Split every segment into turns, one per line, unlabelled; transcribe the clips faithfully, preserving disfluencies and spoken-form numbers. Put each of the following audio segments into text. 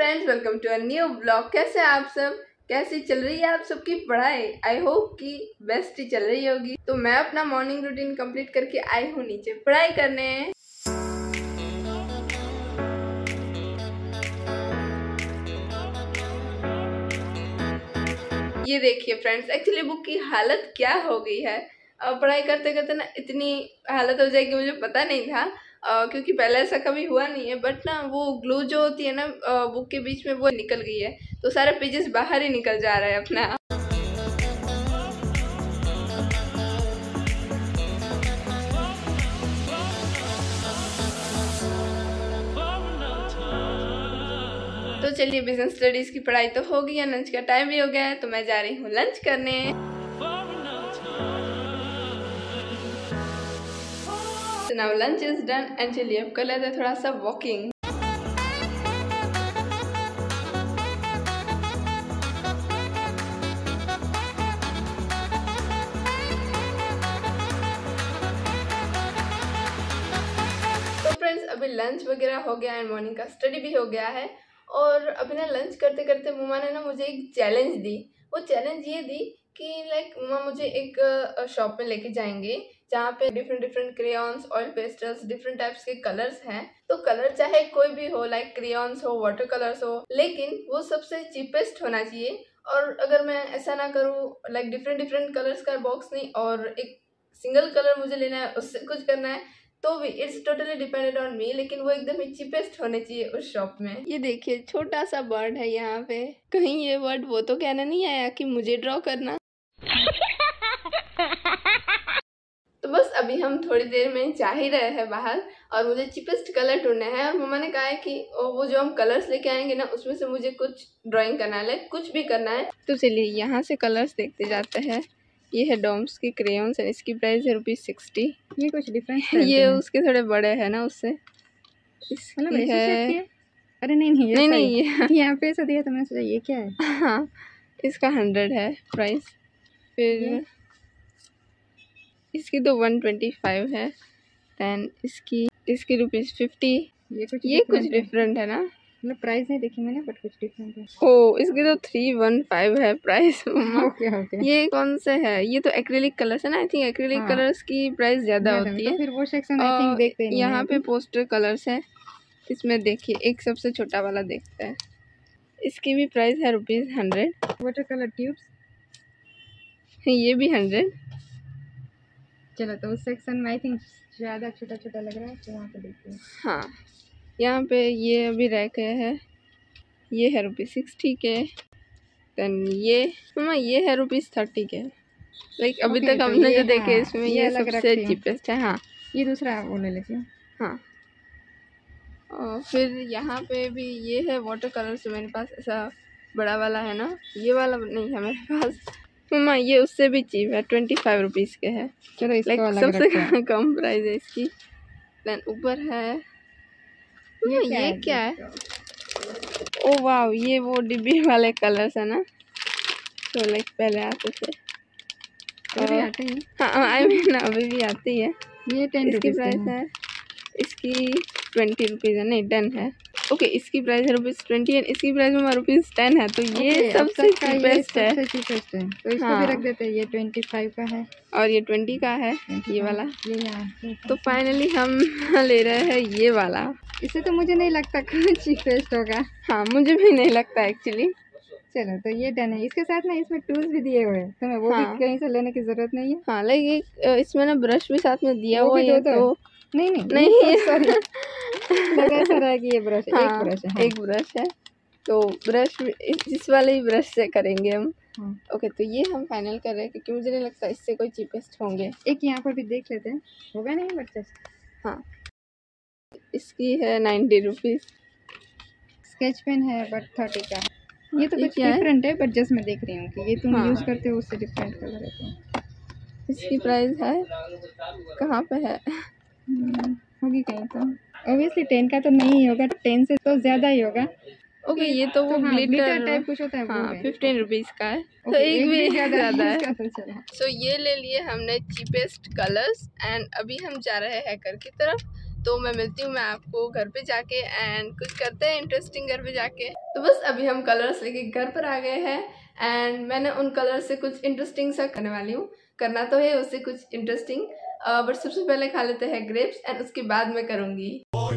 Friends, welcome to a new blog. कैसे हैं आप सब? कैसी चल रही है आप सबकी पढ़ाई? आई होप कि बेस्ट ही चल रही होगी। तो मैं अपना मॉर्निंग रूटीन कंप्लीट करके आई हूँ नीचे पढ़ाई करने। ये देखिए फ्रेंड्स, एक्चुअली बुक की हालत क्या हो गई है। पढ़ाई करते करते ना इतनी हालत हो जाएगी मुझे पता नहीं था, Uh, क्योंकि पहले ऐसा कभी हुआ नहीं है। बट ना वो ग्लू जो होती है ना बुक uh, के बीच में वो निकल गई है, तो सारे पेजेस बाहर ही निकल जा रहा है अपना। तो चलिए, बिजनेस स्टडीज की पढ़ाई तो हो गई है, लंच का टाइम भी हो गया है, तो मैं जा रही हूँ लंच करने। So now lunch is done and चलिए अब कर लेते हैं थोड़ा सा वॉकिंग। तो फ्रेंड्स, अभी लंच वगैरह हो गया एंड मॉर्निंग का स्टडी भी हो गया है। और अभी ना लंच करते करते मम्मा ने ना मुझे एक चैलेंज दी। वो चैलेंज ये दी कि लाइक मम्मा मुझे एक शॉप में लेके जाएंगे जहाँ पे different different crayons, oil pastels, different types के कलर्स हैं। तो कलर चाहे कोई भी हो, लाइक क्रेयॉन्स हो, वाटर कलर्स हो, लेकिन वो सबसे चीपेस्ट होना चाहिए। और अगर मैं ऐसा ना करूँ, लाइक डिफरेंट डिफरेंट कलर्स का बॉक्स नहीं और एक सिंगल कलर मुझे लेना है, उससे कुछ करना है, तो भी it's totally dependent on me, लेकिन वो एकदम ही चीपेस्ट होने चाहिए उस शॉप में। ये देखिए छोटा सा बर्ड है यहाँ पे, कहीं ये वर्ड वो तो कहना नहीं आया कि मुझे ड्रॉ करना। तो बस अभी हम थोड़ी देर में जा ही रहे हैं बाहर और मुझे चीपेस्ट कलर ढूंढना है। और मम्मा ने कहा है कि वो जो हम कलर्स लेके आएंगे ना उसमें से मुझे कुछ ड्राइंग करना है, लाइक कुछ भी करना है। तो चलिए यहाँ से कलर्स देखते जाते हैं। ये है डॉम्स की क्रेयॉन्स और इसकी प्राइस है रुपीज सिक्सटी।
ये कुछ डिफरेंस
ये उसके थोड़े बड़े हैं ना उससे।
इसकी है, अरे नहीं नहीं ये
नहीं नहीं ये
यहाँ पे ऐसा दिया तो मैंने सोचा ये क्या है।
हाँ, इसका हंड्रेड है प्राइस। फिर इसकी तो वन ट्वेंटी फाइव है। दैन इसकी इसकी रुपीज फिफ्टी।
ये कुछ
ये कुछ डिफरेंट है ना,
मतलब प्राइस नहीं देखी मैंने, बट कुछ डिफरेंट है।
ओ, इसकी तो थ्री वन फाइव है प्राइस।
Okay okay.
ये कौन से है? ये तो एक्रिलिक कलर्स है ना। आई थिंक एक्रिलिक
हाँ,
कलर्स की प्राइस ज्यादा होती है।
तो फिर वो सेक्शन आई थिंक देखते नहीं।
यहाँ पे पोस्टर कलर्स है। इसमें देखिए एक सबसे छोटा वाला देखते हैं, इसकी भी प्राइस है rupees hundred.
Water colour tubes,
ये भी हंड्रेड।
चलो तो उस सेक्शन में आई थिंक ज़्यादा छोटा छोटा लग रहा है, तो वहाँ पे देखते हैं।
हाँ, यहाँ पे ये अभी रह गए हैं। ये है रुपीज सिक्सटी के। देन ये मम्मा ये है रुपीज थर्टी के। लाइक अभी
okay,
तक
तो
हमने जो
हाँ,
देखे इसमें ये, ये सबसे चीपेस्ट है। हाँ,
ये दूसरा वो ले लेती हूँ।
हाँ, और फिर यहाँ पे भी ये है वाटर कलर से मेरे पास ऐसा बड़ा वाला है ना, ये वाला नहीं है मेरे पास। मम्मा ये उससे भी चीप है, ट्वेंटी फाइव रुपीज़ के है।
चलो इसको अलग
सबसे कम प्राइस है इसकी। देन ऊपर है ये, क्या, ये है, क्या है? ओ वाह, ये वो डिब्बी वाले कलर्स है ना, तो लाइक पहले आते थे।
अभी आते हैं।
हाँ, आई मीन अभी भी आती है।
ये टेन
इसकी प्राइस है, इसकी ट्वेंटी रुपीज़ है, नहीं टेन है। ओके okay, इसकी प्राइस है रुपीज़ ट्वेंटी एंड इसकी प्राइस में रुपीज़ टेन है। तो ये okay, सबसे चीपेस्ट है।
चीपेस्ट है, तो इसको
हाँ,
भी रख देते हैं। ये ट्वेंटी फाइव का है और
ये ट्वेंटी का है, ये वाला।
ये यहाँ
तो फाइनली हम ले रहे हैं ये वाला।
इसे तो मुझे नहीं लगता कुछ चीपेस्ट होगा।
हाँ, मुझे भी नहीं लगता एक्चुअली।
चलो तो ये डन है। इसके साथ ना इसमें टूल्स भी दिए हुए हैं, तो मैं वो हाँ, भी कहीं से लेने की जरूरत नहीं है।
हाँ, लाइक इसमें ना ब्रश भी साथ में दिया हुआ है। तो
नहीं नहीं
नहीं
सॉरी लगा ऐसा रहा कि ये ब्रश है। हाँ, एक ब्रश है। हाँ,
एक ब्रश है। तो ब्रश इस वाले ही ब्रश से करेंगे हम। हाँ, ओके, तो ये हम फाइनल कर रहे हैं क्योंकि मुझे नहीं लगता इससे कोई चीपेस्ट होंगे।
एक यहाँ पर भी देख लेते हैं, होगा नहीं बच्चा।
हाँ, इसकी है नाइन्टी रुपीज़।
स्केच पेन है बट थर्टी का है। ये तो कुछ डिफरेंट है, बट जस्ट मैं देख रही हूँ कि ये तुम यूज़ करते हो उससे डिफरेंट कलर है। तो
इसकी प्राइस है, कहाँ पे है?
होगी कहीं तो। ऑब्वियसली टेन का तो नहीं होगा, टेन से तो ज़्यादा ही होगा।
ओके okay, ये तो वो ग्लिटर टाइप
कुछ होता है।
हाँ, फिफ्टीन रुपीज़ का है। okay, तो एक, एक भी ज़्यादा है। सो so, ये ले लिए हमने चीपेस्ट कलर्स एंड अभी हम जा रहे हैं हैकर की तरफ। तो मैं मिलती हूँ मैं आपको घर पे जाके एंड कुछ करते हैं इंटरेस्टिंग घर पे जाके। तो बस अभी हम कलर्स लेके घर पर आ गए हैं एंड मैंने उन कलर से कुछ इंटरेस्टिंग सा करने वाली हूँ। करना तो है उससे कुछ इंटरेस्टिंग, बट सबसे पहले खा लेते हैं ग्रेप्स एंड उसके बाद मैं करूँगी।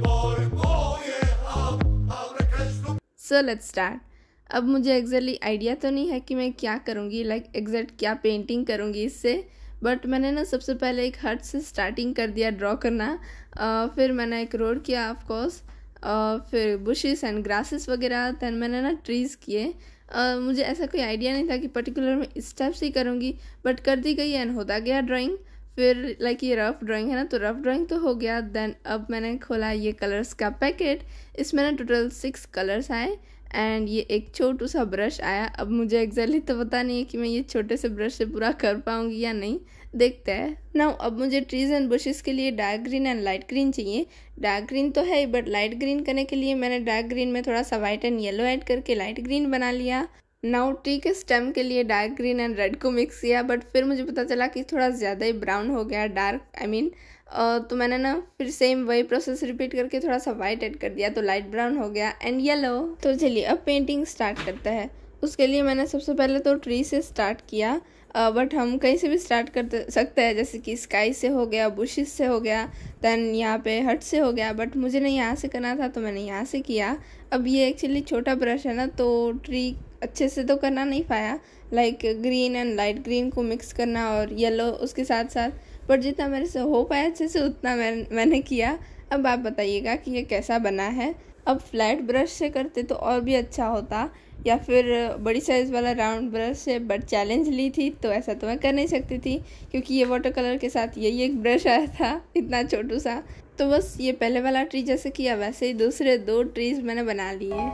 So let's start. अब मुझे एग्जैक्टली आइडिया तो नहीं है कि मैं क्या करूँगी, लाइक एग्जैक्ट क्या पेंटिंग करूँगी इससे, बट मैंने ना सबसे पहले एक हट से स्टार्टिंग कर दिया ड्रॉ करना। uh, फिर मैंने एक रोड किया ऑफ कोर्स, uh, फिर बुशेस एंड ग्रासेस वगैरह, दैन मैंने ना ट्रीज़ किए। uh, मुझे ऐसा कोई आइडिया नहीं था कि पर्टिकुलर मैं इस टाइप से ही करूँगी, बट कर दी गई एंड होता गया ड्राइंग। फिर लाइक ये रफ ड्राइंग है ना, तो रफ ड्राइंग तो हो गया। देन अब मैंने खोला ये कलर्स का पैकेट, इसमें ना टोटल सिक्स कलर्स आए एंड ये एक छोटू सा ब्रश आया। अब मुझे एग्जैक्टली तो पता नहीं है कि मैं ये छोटे से ब्रश से पूरा कर पाऊंगी या नहीं, देखते हैं नाउ। अब मुझे ट्रीज एंड बुशेस के लिए dark green and light green चाहिए। डार्क ग्रीन तो है बट लाइट ग्रीन करने के लिए मैंने डार्क ग्रीन में थोड़ा सा वाइट एंड येलो ऐड करके लाइट ग्रीन बना लिया। नाउ ट्री के स्टेम के लिए डार्क ग्रीन एंड रेड को मिक्स किया, बट फिर मुझे पता चला कि थोड़ा ज़्यादा ही ब्राउन हो गया, डार्क आई मीन तो मैंने ना फिर सेम वही प्रोसेस रिपीट करके थोड़ा सा वाइट ऐड कर दिया, तो लाइट ब्राउन हो गया एंड येलो। तो चलिए अब पेंटिंग स्टार्ट करते हैं। उसके लिए मैंने सबसे पहले तो ट्री से स्टार्ट किया, बट हम कहीं से भी स्टार्ट कर सकते हैं, जैसे कि स्काई से हो गया, बुशेस से हो गया, दैन यहाँ पे हट से हो गया, बट मुझे ना यहाँ से करना था तो मैंने यहाँ से किया। अब ये एक्चुअली छोटा ब्रश है ना, तो ट्री अच्छे से तो करना नहीं पाया, like green and light green को मिक्स करना और येलो उसके साथ साथ, बट जितना मेरे से हो पाया अच्छे से उतना मैं, मैंने किया। अब आप बताइएगा कि ये कैसा बना है। अब फ्लैट ब्रश से करते तो और भी अच्छा होता, या फिर बड़ी साइज़ वाला राउंड ब्रश से, बट चैलेंज ली थी तो ऐसा तो मैं कर नहीं सकती थी, क्योंकि ये वाटर कलर के साथ यही एक ब्रश आया था इतना छोटू सा। तो बस ये पहले वाला ट्री जैसे किया वैसे ही दूसरे दो ट्रीज मैंने बना लिए।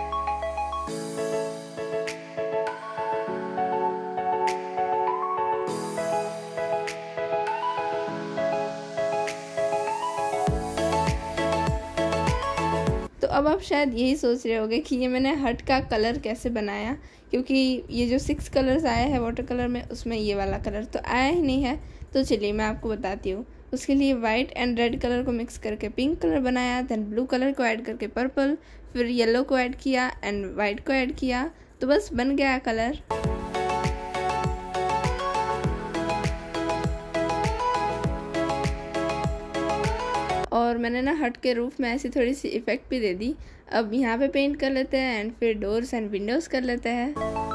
अब आप शायद यही सोच रहे होंगे कि ये मैंने हट का कलर कैसे बनाया, क्योंकि ये जो सिक्स कलर्स आए हैं वाटर कलर में उसमें ये वाला कलर तो आया ही नहीं है। तो चलिए मैं आपको बताती हूँ। उसके लिए वाइट एंड रेड कलर को मिक्स करके पिंक कलर बनाया, देन ब्लू कलर को ऐड करके पर्पल, फिर येलो को ऐड किया एंड वाइट को ऐड किया, तो बस बन गया कलर। और मैंने ना हट के रूफ में ऐसी थोड़ी सी इफ़ेक्ट भी दे दी। अब यहाँ पे पेंट कर लेते हैं एंड फिर डोर्स एंड विंडोज़ कर लेते हैं।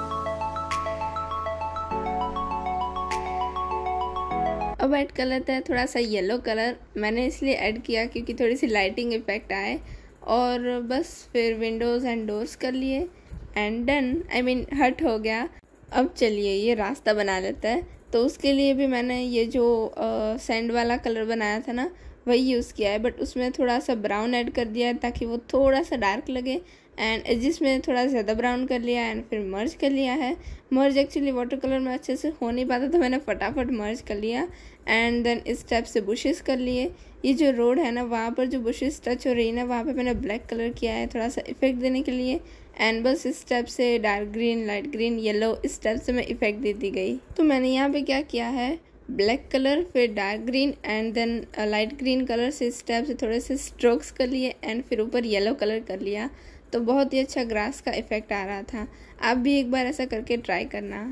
अब ऐड कर लेते हैं थोड़ा सा येलो कलर, मैंने इसलिए ऐड किया क्योंकि थोड़ी सी लाइटिंग इफ़ेक्ट आए। और बस फिर विंडोज़ एंड डोर्स कर लिए एंड डन, आई मीन हट हो गया। अब चलिए ये रास्ता बना लेते हैं। तो उसके लिए भी मैंने ये जो सैंड वाला कलर बनाया था ना वही यूज़ किया है, बट उसमें थोड़ा सा ब्राउन ऐड कर दिया है ताकि वो थोड़ा सा डार्क लगे, एंड एजिस में थोड़ा ज़्यादा ब्राउन कर लिया एंड फिर मर्ज कर लिया है। मर्ज एक्चुअली वाटर कलर में अच्छे से हो नहीं पाता तो मैंने फटाफट मर्ज कर लिया एंड देन इस टाइप से बुशेस कर लिए। ये जो रोड है ना वहाँ पर जो बुशेस टच हो रही है ना वहाँ पे मैंने ब्लैक कलर किया है थोड़ा सा इफेक्ट देने के लिए, एंड बस इस टाइप से dark green, light green, yellow इस टाइप से मैं इफेक्ट दे दी गई। तो मैंने यहाँ पे क्या किया है, ब्लैक कलर फिर dark green and then light green colour से इस टाइप से थोड़े से स्ट्रोक्स कर लिए एंड फिर ऊपर येलो कलर कर लिया, तो बहुत ही अच्छा ग्रास का इफेक्ट आ रहा था। आप भी एक बार ऐसा करके ट्राई करना।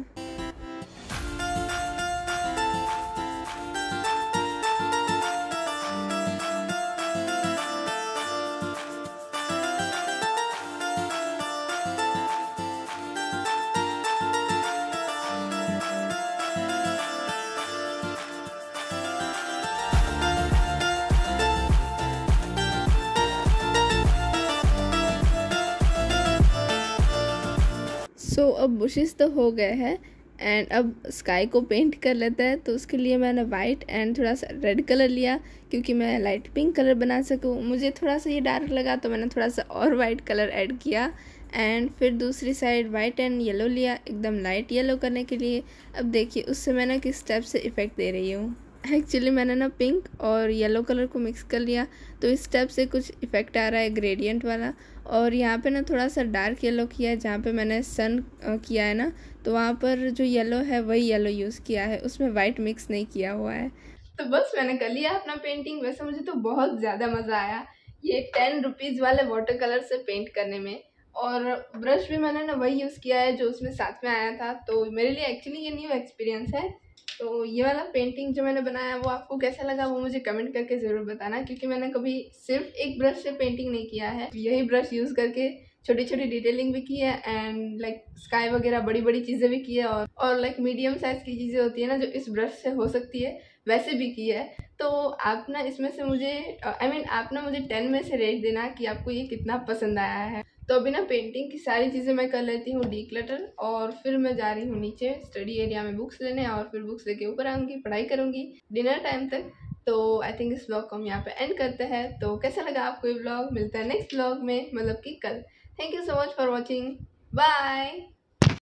सो so, अब बुशेस तो हो गए हैं एंड अब स्काई को पेंट कर लेते हैं। तो उसके लिए मैंने वाइट एंड थोड़ा सा रेड कलर लिया क्योंकि मैं लाइट पिंक कलर बना सकूँ। मुझे थोड़ा सा ये डार्क लगा तो मैंने थोड़ा सा और वाइट कलर ऐड किया एंड फिर दूसरी साइड वाइट एंड येलो लिया एकदम लाइट येलो करने के लिए। अब देखिए उससे मैंने किस स्टेप से इफ़ेक्ट दे रही हूँ। एक्चुअली मैंने ना पिंक और येलो कलर को मिक्स कर लिया तो इस स्टेप से कुछ इफ़ेक्ट आ रहा है ग्रेडियंट वाला। और यहाँ पे ना थोड़ा सा डार्क येलो किया है, जहाँ पे मैंने सन किया है ना तो वहाँ पर जो येलो है वही येलो यूज़ किया है, उसमें वाइट मिक्स नहीं किया हुआ है। तो बस मैंने कर लिया अपना पेंटिंग। वैसे मुझे तो बहुत ज़्यादा मज़ा आया ये टेन रुपीज़ वाले वाटर कलर से पेंट करने में। और ब्रश भी मैंने ना वही यूज़ किया है जो उसमें साथ में आया था, तो मेरे लिए एक्चुअली ये न्यू एक्सपीरियंस है। तो ये वाला पेंटिंग जो मैंने बनाया वो आपको कैसा लगा वो मुझे कमेंट करके ज़रूर बताना, क्योंकि मैंने कभी सिर्फ एक ब्रश से पेंटिंग नहीं किया है, यही ब्रश यूज़ करके छोटी छोटी डिटेलिंग भी की है एंड लाइक स्काई वगैरह बड़ी बड़ी चीज़ें भी की है, और और लाइक मीडियम साइज़ की चीज़ें होती है ना जो इस ब्रश से हो सकती है वैसे भी की है। तो आप ना इसमें से मुझे आई मीन आप ना मुझे टेन में से रेट देना कि आपको ये कितना पसंद आया है। तो अभी ना पेंटिंग की सारी चीज़ें मैं कर लेती हूँ डीक्लटर, और फिर मैं जा रही हूँ नीचे स्टडी एरिया में बुक्स लेने, और फिर बुक्स लेके ऊपर आऊँगी, पढ़ाई करूँगी डिनर टाइम तक। तो आई थिंक इस ब्लॉग को हम यहाँ पे एंड करते हैं। तो कैसा लगा आपको ये ब्लॉग? मिलता है नेक्स्ट ब्लॉग में, मतलब कि कल। Thank you so much for watching, bye.